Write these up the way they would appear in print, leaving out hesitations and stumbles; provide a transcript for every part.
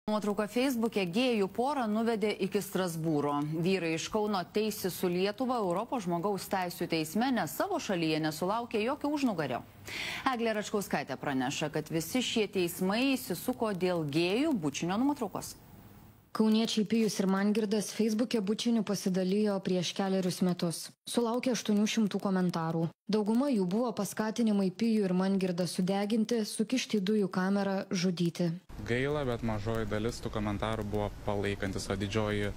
Nuotrauka Facebook'e gėjų porą nuvedė iki Strasbūro. Vyrai iš Kauno teisi su Lietuva Europos žmogaus teisių teisme, nes savo šalyje nesulaukė jokio užnugario. Eglė Račkauskaitė praneša, kad visi šie teismai įsisuko dėl gėjų bučinio nuotraukos. Kauniečiai Pijus ir Mangirdas Facebook'e bučiniu pasidalijo prieš kelerius metus. Sulaukė 800 komentarų. Dauguma jų buvo paskatinimai Pijų ir Mangirdą sudeginti, sukišti dujų kamerą, žudyti. Gaila, bet mažoji dalis tų komentarų buvo palaikantis, o didžioji,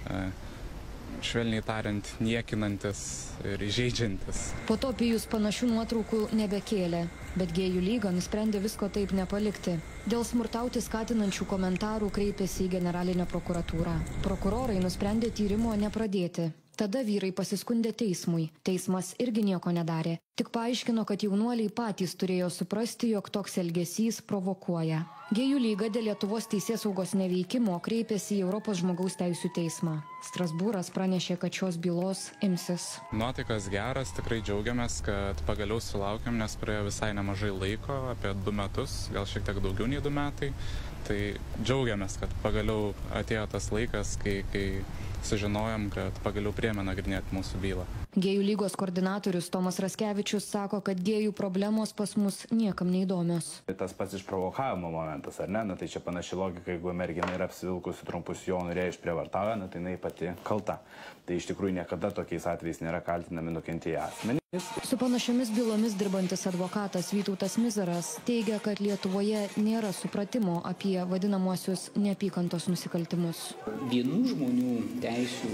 švelniai tariant, niekinantis ir įžeidžiantis. Po to Pijus panašių nuotraukų nebekėlė, bet Gėjų lyga nusprendė visko taip nepalikti. Dėl smurtauti skatinančių komentarų kreipėsi į generalinę prokuratūrą. Prokurorai nusprendė tyrimo nepradėti. Tada vyrai pasiskundė teismui. Teismas irgi nieko nedarė. Tik paaiškino, kad jaunuoliai patys turėjo suprasti, jog toks elgesys provokuoja. Gėjų lyga dėl Lietuvos teisėsaugos neveikimo kreipėsi į Europos žmogaus teisių teismą. Strasbūras pranešė, kad šios bylos imsis. Nuotaikas geras, tikrai džiaugiamės, kad pagaliau sulaukėm, nes praėjo visai nemažai laiko, apie 2 metus, gal šiek tiek daugiau nei 2 metai. Tai džiaugiamės, kad pagaliau atėjo tas laikas, kai sužinojom, kad pagaliau priėmė nagrinėti mūsų bylą. Gėjų lygos koordinatorius Tomas Raskevičius sako, kad gėjų problemos pas mus niekam neįdomios. Tas pats išprovokavimo momentas, ar ne? Na tai čia panaši logika, jeigu mergina yra apsivilkusi trumpus sijonų ir ją išprievartauja, na tai jinai pati kalta. Tai iš tikrųjų niekada tokiais atvejais nėra kaltinami nukentėję asmenys. Su panašiomis bylomis dirbantis advokatas Vytautas Mizaras teigia, kad Lietuvoje nėra supratimo apie vadinamuosius neapykantos nusikaltimus. Vienų žmonių teisių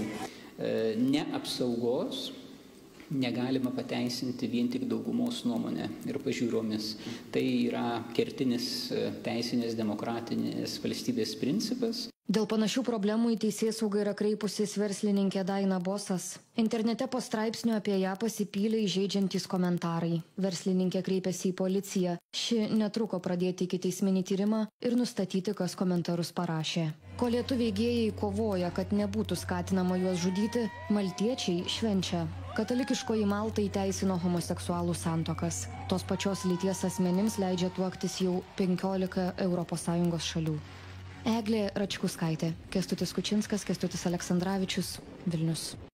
neapsaugos negalima pateisinti vien tik daugumos nuomonę ir pažiūromis. Tai yra kertinis teisinės demokratinės valstybės principas. Dėl panašių problemų į teisėsaugą yra kreipusis verslininkė Daina Bosas. Internete po straipsnio apie ją pasipylė įžeidžiantys komentarai. Verslininkė kreipėsi į policiją. Ši netruko pradėti ikiteisminį tyrimą ir nustatyti, kas komentarus parašė. Ko lietuviai gėjai kovoja, kad nebūtų skatinama juos žudyti, maltiečiai švenčia. Katalikiškoji Malta įteisino homoseksualų santuokas. Tos pačios lyties asmenims leidžia tuoktis jau 15 ES šalių. Eglė Račkauskaitė, Kęstutis Kučinskas, Kęstutis Aleksandravičius, Vilnius.